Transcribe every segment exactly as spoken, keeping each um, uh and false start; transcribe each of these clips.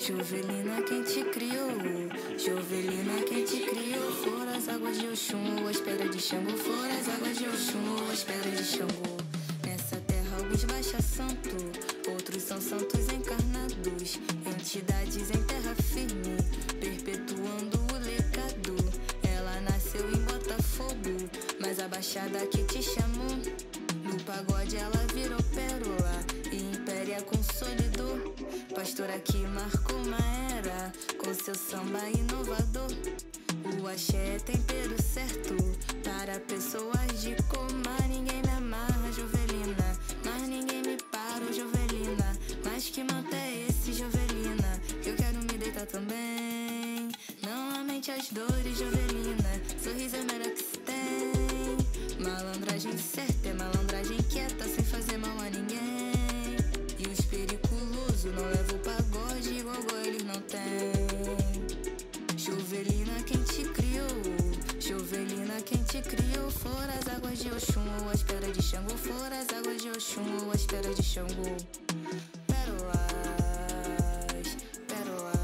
Jovelina, quem te criou? Jovelina, quem te criou? Foram as águas de Oxum, as pedras de Xangô. Foram as águas de Oxum, as pedras de Xangô. Nessa terra alguns baixa santo, outros são santos encarnados, entidades em terra firme, perpetuando o legado. Ela nasceu em Botafogo, mas a baixada que te chamou, no pagode ela virou pérola e impéria consolidou. Pastora que marcou uma era com seu samba inovador. O axé é tempero certo para pessoas de coma. Ninguém me amarra, Jovelina, mas ninguém me para, Jovelina. Mas que manto é esse, Jovelina? Que eu quero me deitar também. Não lamente as dores, Jovelina, sorriso é melhor que se tem. Malandragem certa é malandragem quieta, sem fazer mal a ninguém. E os periculosos não levam o pagode igual eles não têm. Jovelina, quem te criou? Jovelina, quem te criou? Foram as águas de Oxum, as pedras de Xangô. Foram as águas de Oxum, as pedras de Xangô. Pérolas, pérolas,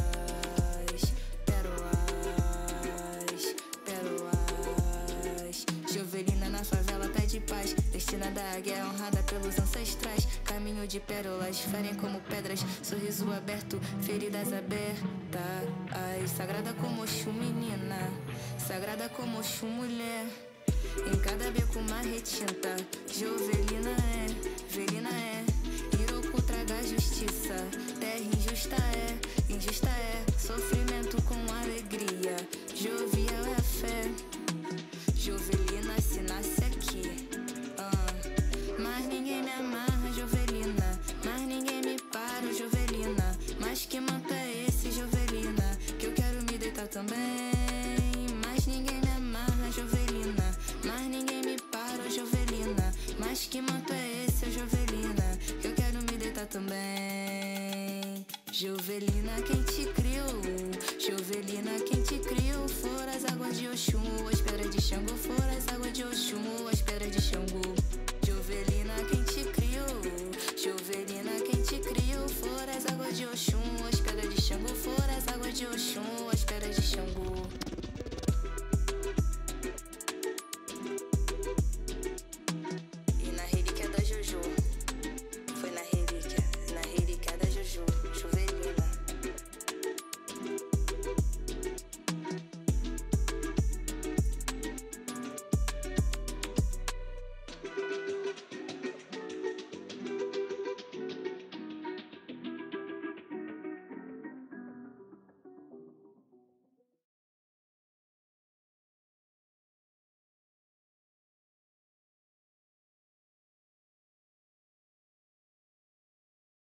pérolas, pérolas. Jovelina na favela pede paz, destinada à guerra, honrada pelos ancestrais. Caminho de pérolas, ferem como pedras, sorriso aberto, feridas abertas. Ai, sagrada como Oxum, menina, sagrada como Oxum, mulher. Em cada beco uma retinta, Jovelina é, Velina é. Iroku traga justiça, terra injusta é, injusta é. Sofrimento com alegria, jovial é a fé. Jovelina se nasce aqui, ah. Mas ninguém me amarra, Jovelina, mas ninguém me para, Jovelina. Mas que manto é esse, Jovelina? Que eu quero me deitar também. Mas ninguém me amarra, Jovelina, mas ninguém me para, Jovelina. Mas que manto é esse, Jovelina? Que eu quero me deitar também. Jovelina, quem te criou? Jovelina, quem te criou? Foram as águas de Oxum, as pedras de Xangô. Foram